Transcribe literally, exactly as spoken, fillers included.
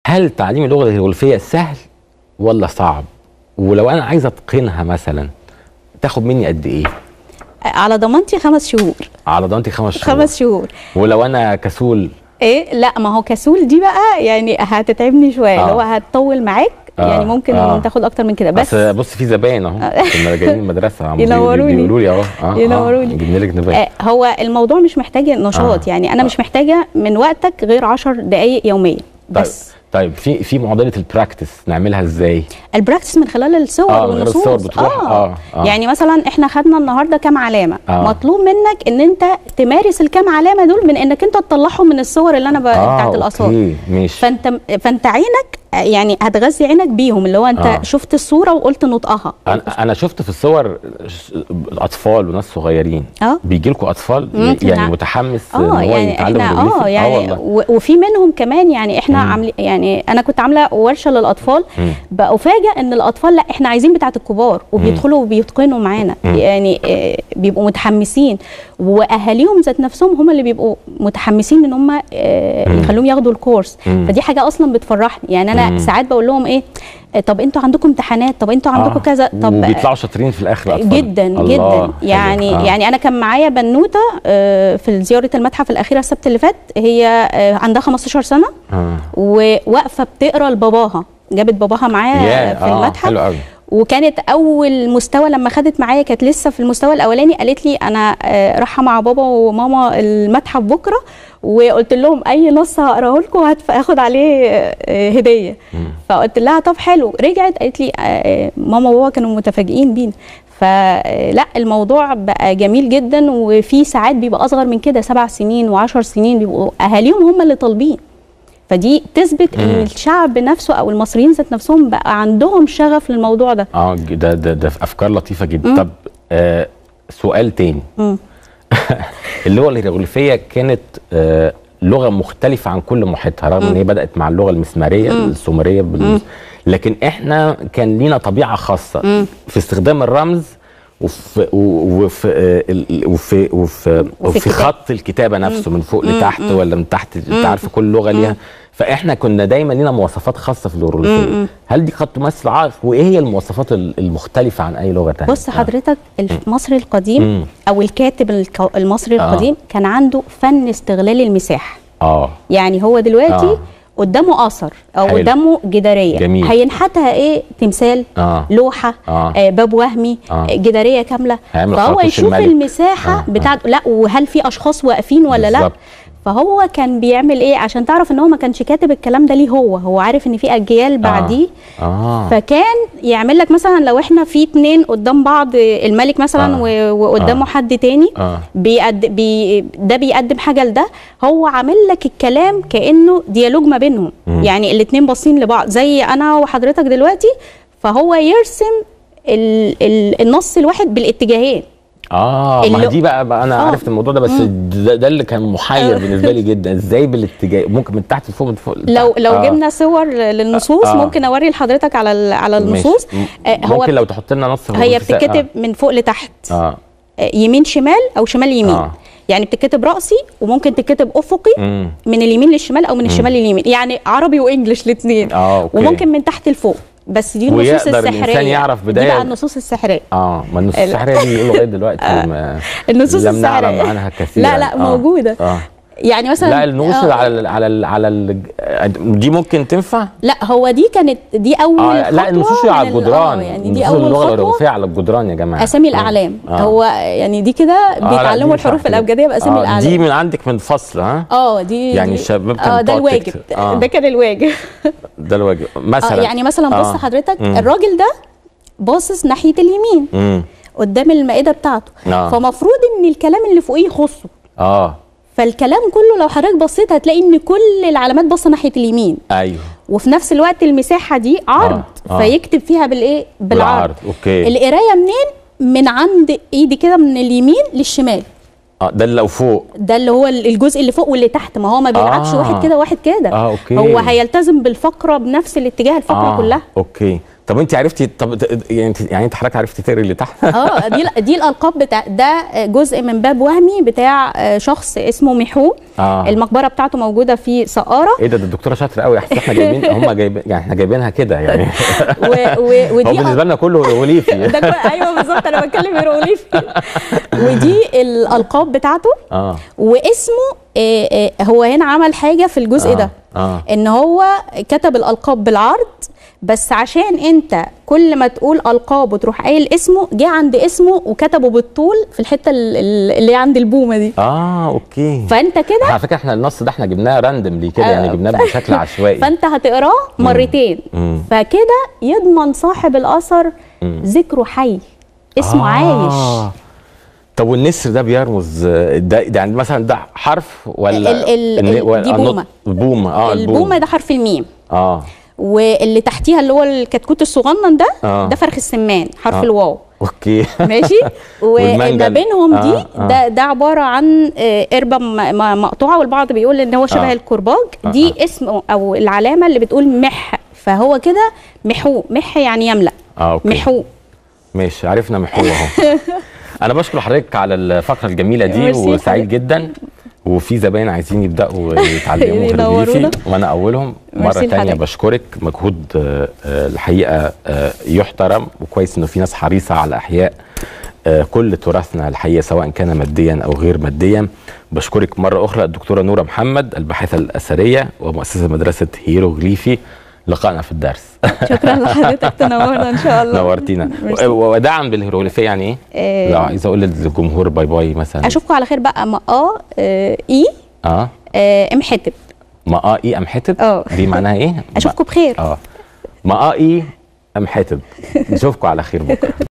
هل تعليم اللغه الهيروغليفيه سهل ولا صعب؟ ولو انا عايز اتقنها مثلا تاخد مني قد ايه؟ على ضمانتي خمس شهور. على ضمانتي خمس شهور. خمس شهور. ولو انا كسول؟ ايه لا، ما هو كسول دي بقى يعني هتتعبني شويه، اللي هو هتطول معاك. آه. يعني ممكن آه. تاخد اكتر من كده. بس بس بص في زباين اهو كنا جايين المدرسه ينوروني بيقولوا لي اهو اه ينوروني جبنا لك نبات. آه هو الموضوع مش محتاج نشاط. آه. يعني انا آه. مش محتاجه من وقتك غير عشر دقائق يوميا بس. طيب. طيب في في معضله البراكتس نعملها ازاي؟ البراكتس من خلال الصور آه والنصوص. الصور بتروح آه. آه. آه. يعني مثلا احنا خدنا النهارده كام علامه. آه. مطلوب منك ان انت تمارس الكام علامه دول من انك انت تطلعهم من الصور اللي انا ب... آه. بتاعت الاثار. اوكي ماشي. فانت فانت عينك يعني هتغذي عينك بيهم، اللي هو انت آه. شفت الصوره وقلت نطقها. انا انا شفت في الصور اطفال وناس صغيرين. اه بيجي لكم اطفال يعني نعم. متحمس ان هو يعني يتعلم اه يعني آه وفي منهم كمان يعني احنا عاملين يعني انا كنت عامله ورشه للاطفال بأفاجئ ان الاطفال لا احنا عايزين بتاعه الكبار وبيدخلوا وبيتقنوا معانا. يعني آه بيبقوا متحمسين، واهاليهم ذات نفسهم هم اللي بيبقوا متحمسين ان هم آه يخلوهم ياخدوا الكورس. فدي حاجه اصلا بتفرحني. يعني انا مم. ساعات بقول لهم ايه، طب انتوا عندكم امتحانات، طب انتوا عندكم آه. كذا، طب وبيطلعوا شاطرين في الاخر الاطفال جدا جدا. يعني آه. يعني انا كان معايا بنوته آه في زياره المتحف الاخيره السبت اللي فات، هي آه عندها خمستاشر سنه آه. وواقفه بتقرا لباباها، جابت باباها معاها في آه. المتحف. حلو قوي. وكانت اول مستوى لما خدت معايا كانت لسه في المستوى الاولاني، قالت لي انا آه رايحه مع بابا وماما المتحف بكره، وقلت لهم اي نص هقراه لكم هاخد عليه آه هديه. مم. فقلت لها طب حلو. رجعت قالت لي آه ماما وبابا كانوا متفاجئين بينا. فلا الموضوع بقى جميل جدا. وفي ساعات بيبقى اصغر من كده، سبع سنين وعشر سنين بيبقوا اهاليهم هم اللي طالبين. فدي تثبت ان الشعب نفسه او المصريين ذات نفسهم بقى عندهم شغف للموضوع ده. اه ده ده ده افكار لطيفه جدا. مم. طب آه سؤال تاني. اللغه الهيروغليفيه كانت آه لغه مختلفه عن كل محيطها، رغم ان هي بدات مع اللغه المسماريه السومريه بالمس... لكن احنا كان لينا طبيعه خاصه مم. في استخدام الرمز وفي وفي وفي وفي, وفي خط الكتابه نفسه من فوق لتحت ولا من تحت. انت عارف كل لغه ليها. فاحنا كنا دايما لينا مواصفات خاصه في الهيروغليفيه. هل دي قد تمثل عائق؟ وايه هي المواصفات المختلفه عن اي لغه ثانيه؟ بص حضرتك المصري القديم مم. او الكاتب المصري القديم آه. كان عنده فن استغلال المساحه. اه يعني هو دلوقتي آه. قدامه اثر او حلو. قدامه جداريه جميل. هينحتها ايه؟ تمثال آه. لوحه آه. آه. باب وهمي آه. جداريه كامله. فهو يشوف الملك. المساحه آه. بتاعته آه. لا وهل في اشخاص واقفين ولا بالزبط. لا. فهو كان بيعمل ايه عشان تعرف ان هو ما كانش كاتب الكلام ده ليه، هو هو عارف ان في اجيال بعديه. آه. آه. فكان يعمل لك مثلا لو احنا في اتنين قدام بعض، الملك مثلا آه. وقدامه آه. حد تاني آه. بيقدم بي ده بيقدم حاجه لده، هو عامل لك الكلام كانه ديالوج ما بينهم. م. يعني الاتنين باصين لبعض زي انا وحضرتك دلوقتي، فهو يرسم ال ال النص الواحد بالاتجاهين. اه ما دي بقى, بقى انا آه. عرفت الموضوع ده. بس ده, ده اللي كان محير بالنسبه لي جدا، ازاي بالاتجاه ممكن من تحت لفوق من فوق لتحت. لو لو آه. جبنا صور للنصوص آه. ممكن اوري لحضرتك على على النصوص. آه هو ممكن لو تحط لنا نص هي بتتكتب آه. من فوق لتحت آه. يمين شمال او شمال يمين. آه. يعني بتتكتب راسي وممكن تتكتب افقي مم. من اليمين للشمال او من الشمال لليمين، يعني عربي وانجلش الاثنين. آه. وممكن من تحت لفوق. بس دي النصوص السحريه، الانسان يعرف بدايه دي بقى النصوص السحريه. اه ما النصوص السحريه دي بيقولوا لغايه دلوقتي آه. النصوص لم نعلم عنها كثيرا. لا لا آه. موجوده آه. يعني مثلا لا النصوص آه. على ال على ال على ال دي ممكن تنفع؟ لا هو دي كانت دي اول آه. لا النصوص على الجدران. آه. يعني دي اول اللغه الهيروغليفيه على الجدران يا جماعه. اسامي الاعلام. آه. هو يعني دي كده بيتعلموا آه الحروف الابجديه باسامي آه. الاعلام. دي من عندك من فصل ها؟ اه دي يعني الشباب كان اه ده الواجب. آه. ده كان الواجب. ده الواجب مثلا. آه. يعني مثلا بص آه. حضرتك مم. الراجل ده باصص ناحيه اليمين مم. قدام المائده بتاعته. آه. فمفروض ان الكلام اللي فوقيه يخصه. اه فالكلام كله لو حضرتك بصيت هتلاقي ان كل العلامات باصه ناحيه اليمين. ايوه. وفي نفس الوقت المساحه دي عرض. آه. آه. فيكتب فيها بالايه؟ بالعرض. بالعرض. اوكي. القرايه منين؟ من عند ايدي كده من اليمين للشمال. اه ده اللي فوق، ده اللي هو الجزء اللي فوق واللي تحت. ما هو ما بيلعبش آه. واحد كده واحد كده. اه اوكي. هو هيلتزم بالفقره بنفس الاتجاه الفقره آه. كلها. اوكي. طب انت عرفتي، طب يعني انت يعني انت حضرتك عرفتي تقري اللي تحت؟ اه دي دي الالقاب بتاع ده جزء من باب وهمي بتاع شخص اسمه ميحو. آه. المقبره بتاعته موجوده في سقاره. ايه ده ده الدكتوره شاطره قوي، احنا جايبين هم جايبين يعني احنا جايبينها كده يعني. و و ودي هو بالنسبه لنا كله هيروغليفي. ايوه بالظبط انا بتكلم هيروغليفي. ودي الالقاب بتاعته. اه واسمه آه آه هو هنا عمل حاجه في الجزء آه. ده آه. ان هو كتب الالقاب بالعرض، بس عشان انت كل ما تقول القاب وتروح قايل اسمه، جه عند اسمه وكتبه بالطول في الحته اللي عند البومه دي. اه اوكي. فانت كده على فكره احنا النص ده احنا جبناه راندملي كده، آه يعني جبناه بشكل عشوائي، فانت هتقراه مرتين. مم. فكده يضمن صاحب الاثر ذكره حي، اسمه آه. عايش. طب والنسر ده بيرمز ده يعني مثلا ده حرف ولا ال ال دي بومه؟ بومه اه البومه ده حرف الميم. اه واللي تحتيها اللي هو الكتكوت الصغنن ده آه. ده فرخ السمان حرف آه. الواو. اوكي ماشي. وما بينهم دي آه. آه. ده ده عباره عن قربه مقطوعه، والبعض بيقول ان هو شبه آه. الكرباج. دي آه. اسم او العلامه اللي بتقول مح، فهو كده محو. مح يعني يملا. آه. أوكي. محو. ماشي عرفنا محو اهو. انا بشكر حضرتك على الفقره الجميله دي وسعيد جدا، وفي زباين عايزين يبداوا يتعلموا هيروغليفي وانا اولهم. مره ثانيه بشكرك، مجهود الحقيقه يحترم، وكويس انه في ناس حريصه على احياء كل تراثنا الحقيقه سواء كان ماديا او غير ماديا. بشكرك مره اخرى الدكتوره نوره محمد، الباحثه الاثريه ومؤسسه مدرسه هيروغليفي. لقائنا في الدرس. شكرا لحضرتك، تنورنا ان شاء الله. نورتينا. وداعا بالهيروغليفيه يعني ايه؟ إيه لو عايزه اقول للجمهور باي باي مثلا. اشوفكم على خير بقى. ما اه اي اه ام حتب. ما اه اي ام حتب. اه دي معناها ايه؟ اشوفكم بخير. اه ما اه اي ام حتب. نشوفكم على خير بكره.